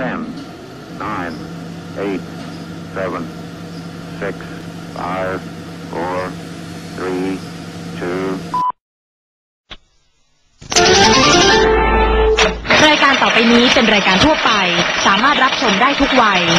10, 9, 8, 7, 6, 5, 4, 3, 2. รายการต่อไปนี้เป็นรายการทั่วไปสามารถรับชมได้ทุกวัย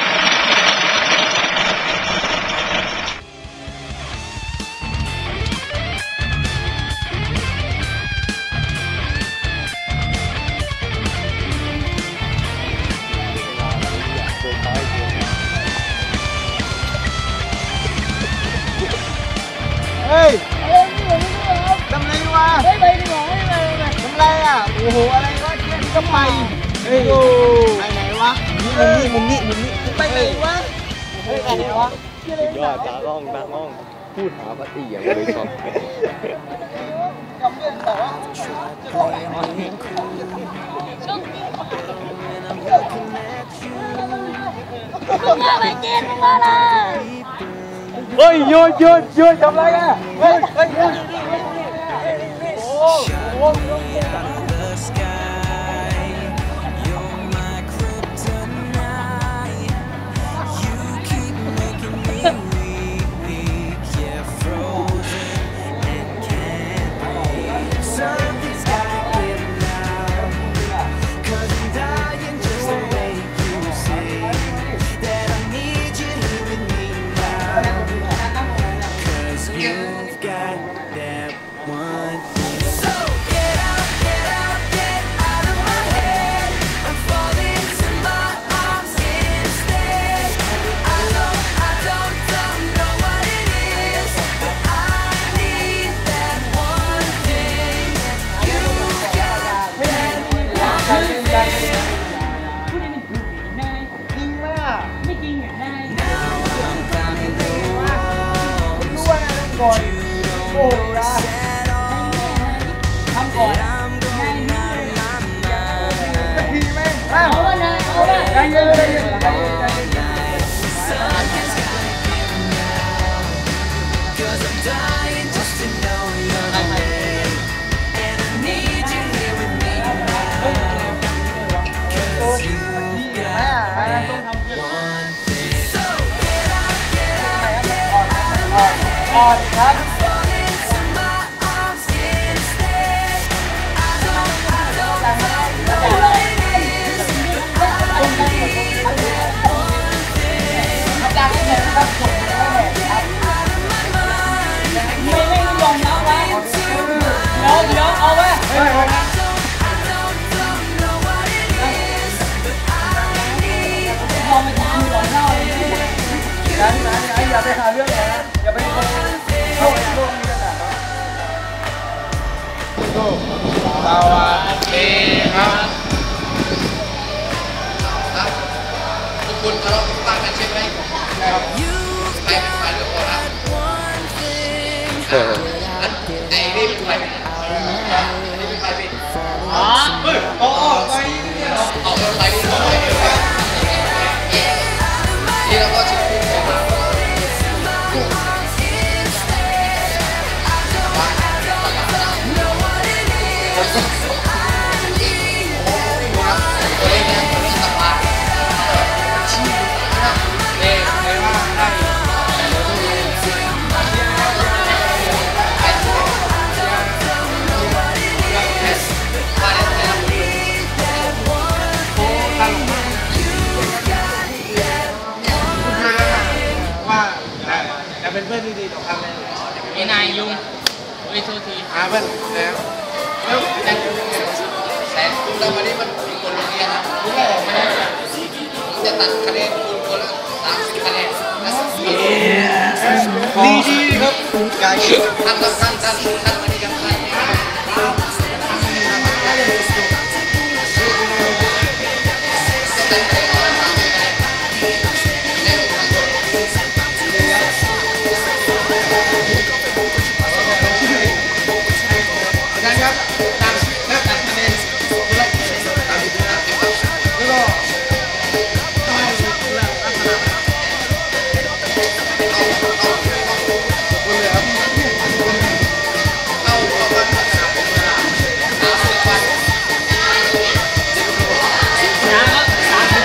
เฮ้ยทำไรวะเฮ้ยไปดีกว่าทำไรอ่ะโอ้โหอะไรวะเที่ยงก็ไปเฮ้ยไปไหนวะมุมนี้ไปไหนวะเฮ้ยไปไหนวะยอดตากล้องพูดหาปฏิอย่างเลยครับจำเรื่องแต่ว่าเฮ้ยหยุดทำไรอ่ะเฮ้ยโอ้โหก่อนโอ้โหทำก่อนสักทีไหมเอาใจเย็นอ่อนครับเอาไว้อย่าไปหาเรื่องนะอย่าไปเข้าโลกนี้กันนะสวัสดีครับทุกคนเราตั้งกันใช่ไหมครับใครเป็นใครเรื่องอะไรไอ้นี่เป็นใครนี่เป็นใครเป็นอ๋อเฮ้ยไปเนี่ยเอาไปนี่เราก็จะพูดกันมาเป็นเพื่อนที่ดีต่อกันเลยไอ้นายยุงเฮ้ยโทษทีเพื่อนแล้วแต่แล้ววันนี้มันมีคนโรงเรียนนะจะตัดคะแนนคนละ30 คะแนนดีครับการท่านวันนี้กันครับตามคะแนนแล้วก็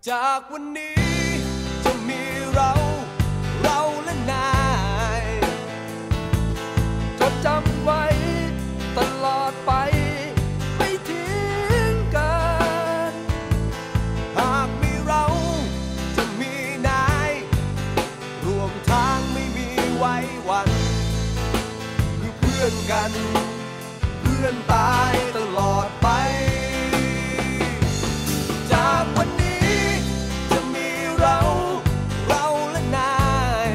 จากวันนี้จะมีเราและนายจดจำไว้ตลอดไปไม่ทิ้งกันหากมีเราจะมีนายรวมทางไม่มีไว้วันคือเพื่อนกันเพื่อนตายตลอดไปจากวันนี้จะมีเราและนาย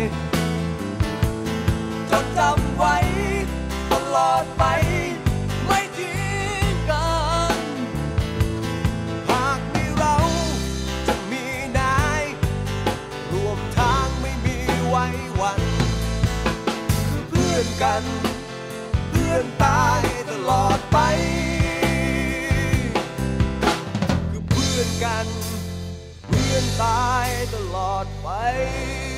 จดจำไว้ตลอดไปไม่ทิ้งกันหากมีเราจะมีนายรวมทางไม่มีไว้วันคือเพื่อนกันเพื่อนตายตลอดไปคือเพื่อนกันเพื่อนตายตลอดไป